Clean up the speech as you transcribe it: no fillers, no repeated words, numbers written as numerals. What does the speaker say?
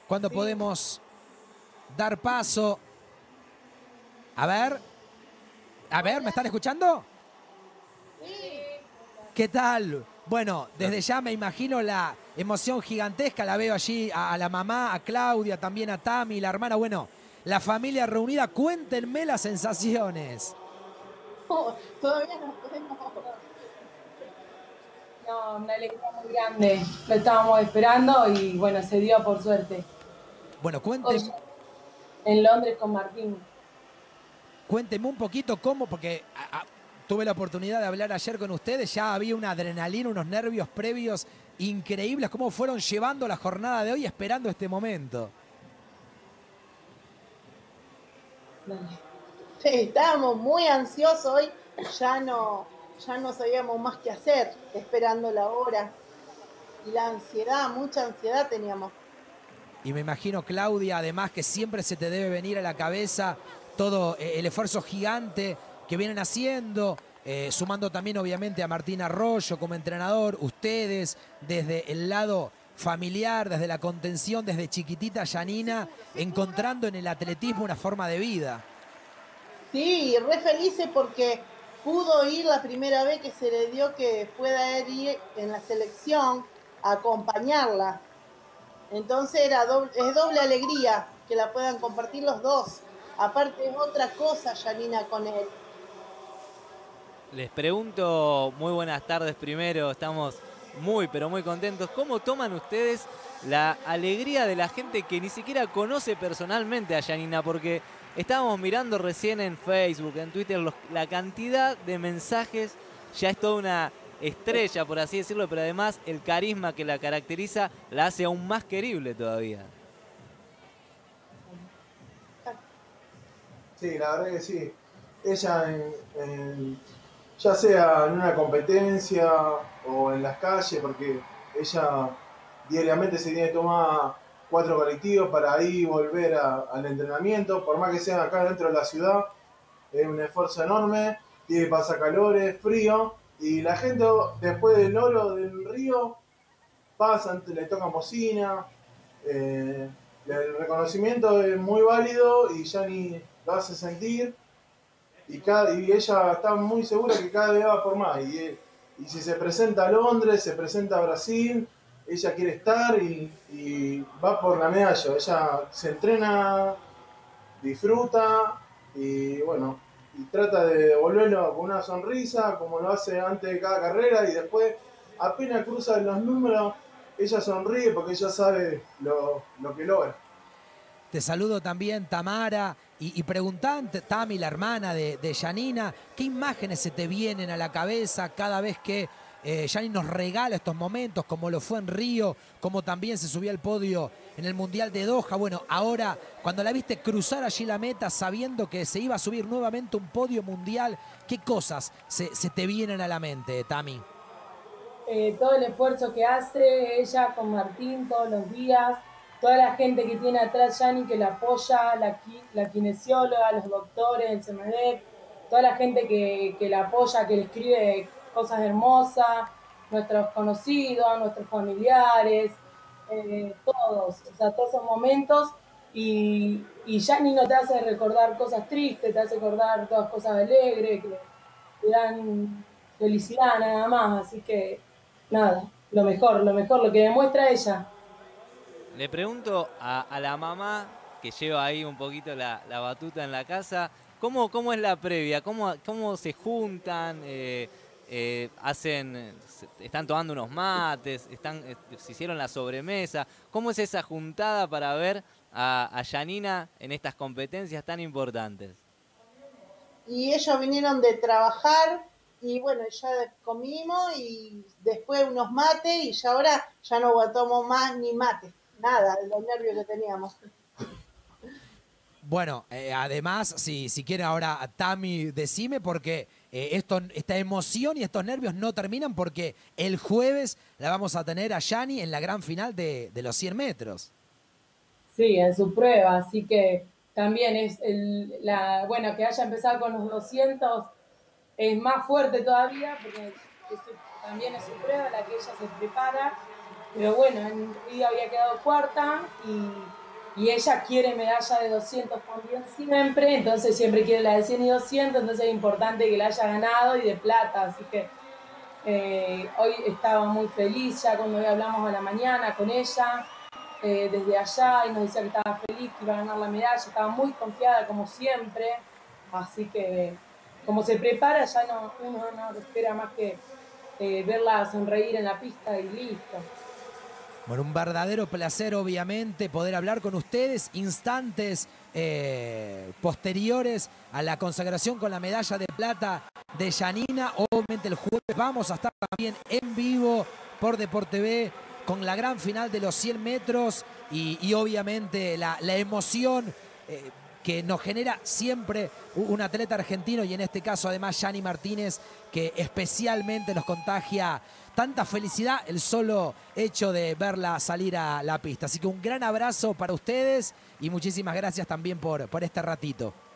¿Cuándo podemos dar paso? A ver, ¿me están escuchando? Sí. ¿Qué tal? Bueno, desde ya me imagino la emoción gigantesca. La veo allí a la mamá, a Claudia, también a Tami, la hermana. Bueno, la familia reunida. Cuéntenme las sensaciones. Oh, todavía no podemos. No, una alegría muy grande. Lo estábamos esperando y bueno, se dio por suerte. Bueno, Hoy en Londres con Martín. Cuénteme un poquito cómo, porque tuve la oportunidad de hablar ayer con ustedes, ya había una adrenalina, unos nervios previos increíbles. ¿Cómo fueron llevando la jornada de hoy esperando este momento? Sí, estábamos muy ansiosos hoy, ya no sabíamos más qué hacer, esperando la hora. Y la ansiedad, mucha ansiedad teníamos. Y me imagino, Claudia, además que siempre se te debe venir a la cabeza todo el esfuerzo gigante que vienen haciendo, sumando también obviamente a Martín Arroyo como entrenador, ustedes desde el lado familiar, desde la contención, desde chiquitita Yanina, encontrando en el atletismo una forma de vida. Sí, re felices porque pudo ir la primera vez que se le dio que pueda ir en la selección a acompañarla. Entonces es doble alegría que la puedan compartir los dos. Aparte es otra cosa, Janina, con él. Les pregunto, muy buenas tardes primero, estamos muy pero muy contentos. ¿Cómo toman ustedes la alegría de la gente que ni siquiera conoce personalmente a Yanina? Porque estábamos mirando recién en Facebook, en Twitter, la cantidad de mensajes, ya es toda una estrella, por así decirlo, pero además el carisma que la caracteriza la hace aún más querible todavía. Sí, la verdad que sí. Ella, ya sea en una competencia o en las calles, porque ella diariamente se tiene que tomar 4 colectivos para ir y volver al entrenamiento, por más que sea acá dentro de la ciudad, es un esfuerzo enorme, tiene pasacalores, frío, y la gente después del oro del río pasan, le tocan bocina, el reconocimiento es muy válido y Yanni lo hace sentir y ella está muy segura que cada vez va por más y si se presenta a Londres, se presenta a Brasil, ella quiere estar y va por la medalla. Ella se entrena, disfruta y bueno, y trata de devolverlo con una sonrisa como lo hace antes de cada carrera y después apenas cruza los números, ella sonríe porque ella sabe lo que logra. Te saludo también, Tamara, y preguntante, Tami, la hermana de Yanina, ¿qué imágenes se te vienen a la cabeza cada vez que Yanina nos regala estos momentos, como lo fue en Río, como también se subió al podio en el Mundial de Doha? Bueno, ahora, cuando la viste cruzar allí la meta, sabiendo que se iba a subir nuevamente un podio mundial, ¿qué cosas se te vienen a la mente, Tami? Todo el esfuerzo que hace ella con Martín todos los días, toda la gente que tiene atrás Yani que la apoya, la kinesióloga, los doctores, el CMD, toda la gente que la apoya, que le escribe cosas hermosas, nuestros conocidos, nuestros familiares, todos, o sea, todos esos momentos. Y Yani no te hace recordar cosas tristes, te hace recordar todas cosas alegres, que te dan felicidad nada más, así que nada, lo mejor, lo que demuestra ella. Le pregunto a la mamá, que lleva ahí un poquito la batuta en la casa, ¿cómo es la previa? ¿Cómo se juntan? Están tomando unos mates, se hicieron la sobremesa. ¿Cómo es esa juntada para ver a Yanina en estas competencias tan importantes? Y ellos vinieron de trabajar y bueno, ya comimos y después unos mates y ya ahora ya no aguantamos más ni mate, nada, de los nervios que teníamos. Bueno, además, si quiere ahora, Tami, decime, porque esta emoción y estos nervios no terminan, porque el jueves la vamos a tener a Yani en la gran final de los 100 metros. Sí, en su prueba, así que también es bueno, que haya empezado con los 200 es más fuerte todavía, porque también es su prueba la que ella se prepara, pero bueno, en Río había quedado cuarta y ella quiere medalla de 200 también siempre, entonces siempre quiere la de 100 y 200, entonces es importante que la haya ganado y de plata, así que hoy estaba muy feliz, ya cuando hoy hablamos a la mañana con ella, desde allá, y nos decía que estaba feliz, que iba a ganar la medalla, estaba muy confiada como siempre, así que como se prepara ya uno no espera más que verla sonreír en la pista y listo. Bueno, un verdadero placer, obviamente, poder hablar con ustedes. Instantes posteriores a la consagración con la medalla de plata de Yanina. Obviamente el jueves vamos a estar también en vivo por Deporte B con la gran final de los 100 metros y obviamente la emoción que nos genera siempre un atleta argentino y en este caso además Yani Martínez, que especialmente nos contagia tanta felicidad el solo hecho de verla salir a la pista. Así que un gran abrazo para ustedes y muchísimas gracias también por este ratito.